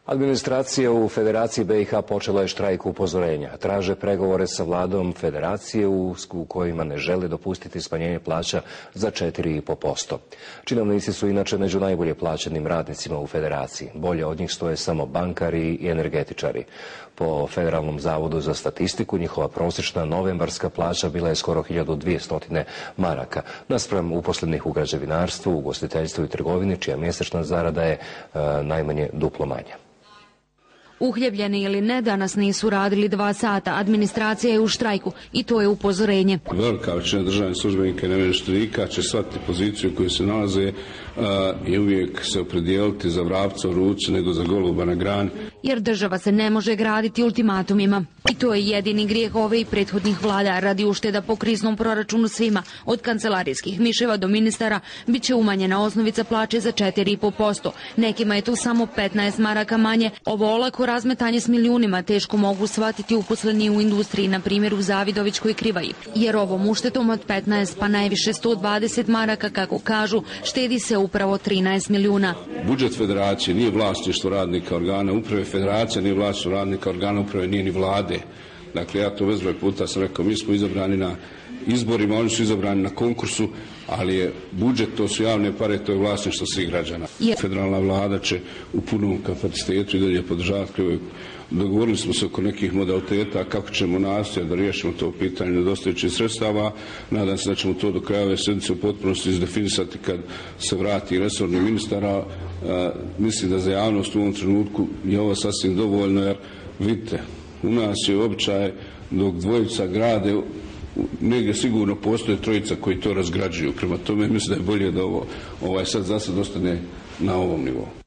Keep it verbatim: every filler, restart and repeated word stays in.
Administracija u Federaciji B i H počela je štrajk upozorenja. Traže pregovore sa vladom Federacije u kojima ne žele dopustiti smanjenje plaća za četiri zarez pet posto. Činovnici su inače među najbolje plaćenim radnicima u Federaciji. Bolje od njih stoje samo bankari i energetičari. Po Federalnom zavodu za statistiku njihova prosječna novembarska plaća bila je skoro hiljadu dvjesto maraka, naspram uposlenih u građevinarstvu, ugostiteljstvu i trgovini, čija mjesečna zarada je e, najmanje duplo manja. Uhljebljeni ili ne, danas nisu radili dva sata. Administracija je u štrajku i to je upozorenje. Velika većina državnih službenika i namještenika će shvatiti poziciju u kojoj se nalaze a, i uvijek se opredijeliti za vrapca u ruci nego za goluba na grani. Jer država se ne može graditi ultimatumima. I to je jedini grijeh ove i prethodnih vlada. Radi ušteda po kriznom proračunu svima, od kancelarijskih miševa do ministara, bit će umanjena osnovica plaće za četiri zarez pet posto. Nekima je tu samo petnaest maraka manje. Ovo olako razmetanje s milijunima teško mogu shvatiti uposleni u industriji, na primjer u Zavidovićkoj Krivaji. Jer ovom uštetom od petnaest pa najviše sto dvadeset maraka, kako kažu, štedi se upravo trinaest milijuna. Budžet Federacije nije vlasništvo radnika organa uprave, Federacija nije vlasništvo radnika organa uprave, nije ni vlade. Dakle, ja to bezbroj puta sam rekao, mi smo izabrani na izborima, oni su izabrani na konkursu, ali je budžet, to su javne pare, to je vlasništvo svih građana. Je. Federalna vlada će u punom kapacitetu i dalje podržavati Krivaju. Dogovorili smo se oko nekih modaliteta kako ćemo nastojati da riješimo to pitanje nedostajućih sredstava. Nadam se da ćemo to do kraja ove sjednice u potpunosti izdefinisati kad se vrati resorni ministar. A, mislim da za javnost u ovom trenutku je ovo sasvim dovoljno, jer vidite, u nas je običaj dok dvojica grade, negdje sigurno postoje trojica koji to razgrađuju. Prema tome mislim da je bolje da ovo ovaj sad za sad ostane na ovom nivou.